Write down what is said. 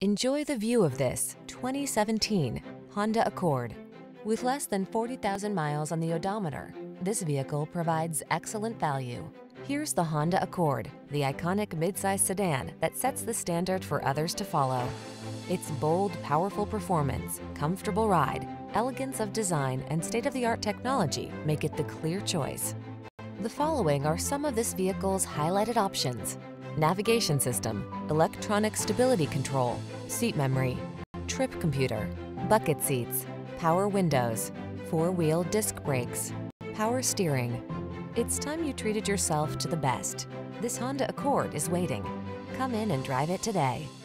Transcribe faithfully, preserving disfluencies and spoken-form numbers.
Enjoy the view of this twenty seventeen Honda Accord. With less than forty thousand miles on the odometer, this vehicle provides excellent value. Here's the Honda Accord, the iconic midsize sedan that sets the standard for others to follow. Its bold, powerful performance, comfortable ride, elegance of design, and state-of-the-art technology make it the clear choice. The following are some of this vehicle's highlighted options: navigation system, electronic stability control, seat memory, trip computer, bucket seats, power windows, four-wheel disc brakes, power steering. It's time you treated yourself to the best. This Honda Accord is waiting. Come in and drive it today.